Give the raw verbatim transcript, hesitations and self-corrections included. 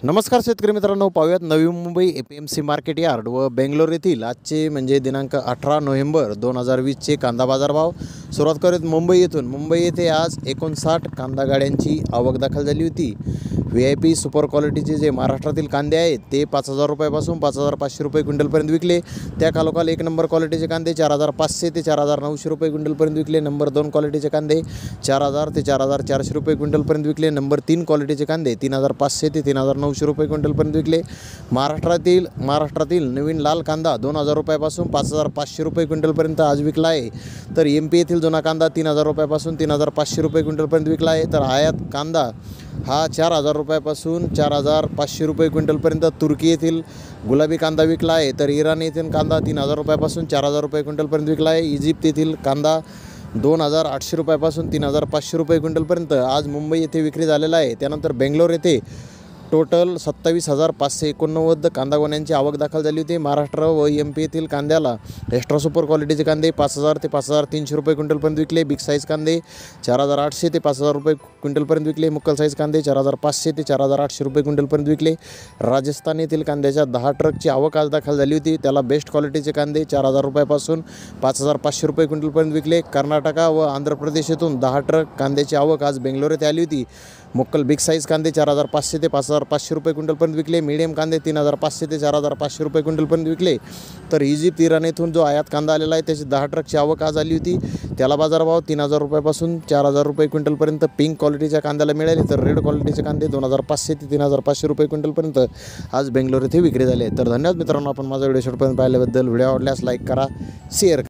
नमस्कार शेतकरी मित्रांनो, पाहूयात नवी Mumbai A P M C market yard व बेंगलोर येथील आजचे म्हणजे दिनांक अठरा नोव्हेंबर दोन हजार वीसचे कांदा बाजारभाव। सुरुवात करूयात मुंबई येथून। मुंबई येथे आज एकोणसाठ कांदा गाड्यांची आवक दाखल झाली होती। व्ही आय पी सुपर क्वालिटीचे जे महाराष्ट्रातील कांदे आहेत ते पाच हजार रुपयापासून पाच हजार पाचशे रुपये क्विंटलपर्यंत विकले। त्या खालोखाल एक नंबर क्वालिटीचे कांदे चार हजार पाचशे ते चार हजार नऊशे रुपये क्विंटलपर्यंत विकले। नंबर दोन क्वालिटीचे कांदे चार हजार ते चार हजार चारशे रुपये क्विंटलपर्यंत विकले। नंबर तीन क्वालिटीचे कांदे तीन हजार पाचशे ते तीन हजार नऊशे रुपये क्विंटलपर्यंत विकले। महाराष्ट्रातील महाराष्ट्रातील नवीन लाल कांदा दोन हजार रुपयापासून पाच हजार पाचशे रुपये क्विंटलपर्यंत आज विकला आहे। तर एम पी येथील जुना कांदा तीन हजार रुपयापासून तीन हजार पाचशे रुपये क्विंटलपर्यंत विकला आहे। तर आयात कांदा हा चार हजार रुपयापासून चार हजार पाचशे रुपये क्विंटलपर्यंत तुर्की येथील गुलाबी कांदा विकला आहे। तर इराण येथील कांदा तीन हजार रुपयापासून चार हजार रुपये क्विंटलपर्यंत विकला आहे। इजिप्त येथील कांदा दोन हजार आठशे रुपयापासून तीन हजार पाचशे रुपये क्विंटलपर्यंत आज मुंबई येथे विक्री झालेला आहे। त्यानंतर बेंगलोर येथे टोटल सत्तावीस हजार पाचशे एकोणनव्वद कांदा गोण्यांची आवक दाखल झाली होती। महाराष्ट्र व एम पी येथील कांद्याला एक्स्ट्रा सुपर क्वालिटीचे कांदे पाच हजार ते पाच हजार तीनशे रुपये क्विंटलपर्यंत विकले। बिग साईज कांदे चार हजार आठशे ते पाच हजार रुपये क्विंटलपर्यंत विकले। मुक्कल साईज कांदे चार हजार पाचशे ते चार हजार आठशे रुपये क्विंटलपर्यंत विकले। राजस्थान येथील कांद्याच्या दहा ट्रकची आवक आज दाखल झाली होती। त्याला बेस्ट क्वालिटीचे कांदे चार हजार रुपयापासून पाच हजार पाचशे रुपये क्विंटलपर्यंत विकले। कर्नाटका व आंध्र प्रदेश येथून दहा ट्रक कांद्याची आवक आज बेंगलोर येथे आली होती। मुक्कल बिग साईज कांदे चार हजार पाचशे ते पाच हजार पाचशे रुपये क्विंटलपर्यंत विकले। मीडियम कांदे तीन हजार पाचशे ते चार हजार पाचशे रुपये क्विंटलपर्यंत विकले। तर इजिप्त इराण येथून जो आयात कांदा आलेला आहे त्याची दहा ट्रकची आवक आज आली होती। त्याला बाजारभाव तीन हजार रुपयापासून चार हजार रुपये क्विंटलपर्यंत पिंक क्वालिटीच्या कांद्याला मिळाले। तर रेड क्वालिटीचे कांदे दोन हजार पाचशे ते तीन हजार पाचशे रुपये क्विंटलपर्यंत आज बेंगलोर येथे विक्री झाले। तर धन्यवाद मित्रांनो, आपण माझा व्हिडिओ शेवटपर्यंत पाहिल्याबद्दल। व्हिडिओ आवडल्यास लाईक करा, शेअर करा।